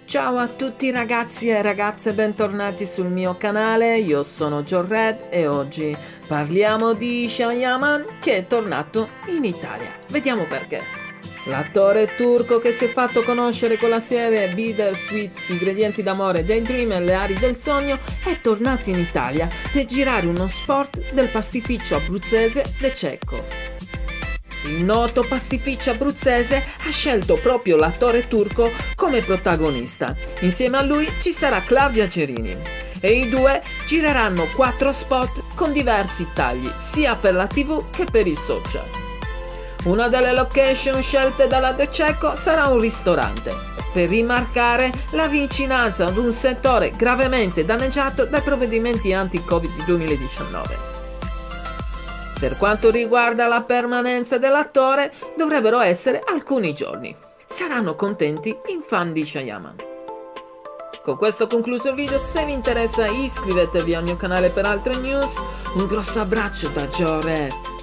Ciao a tutti ragazzi e ragazze, bentornati sul mio canale, io sono Jorred e oggi parliamo di Shayaman che è tornato in Italia. Vediamo perché. L'attore turco che si è fatto conoscere con la serie Bittersweet, Ingredienti d'amore, Daydream e Le ali del sogno è tornato in Italia per girare uno spot del pastificio abruzzese De Cecco. Il noto pastificio abruzzese ha scelto proprio l'attore turco come protagonista. Insieme a lui ci sarà Claudia Gerini e i due gireranno 4 spot con diversi tagli sia per la TV che per i social. Una delle location scelte dalla De Cecco sarà un ristorante, per rimarcare la vicinanza ad un settore gravemente danneggiato dai provvedimenti anti-Covid 2019. Per quanto riguarda la permanenza dell'attore, dovrebbero essere alcuni giorni. Saranno contenti i fan di Shayaman. Con questo ho concluso il video, se vi interessa iscrivetevi al mio canale per altre news. Un grosso abbraccio da Jorred.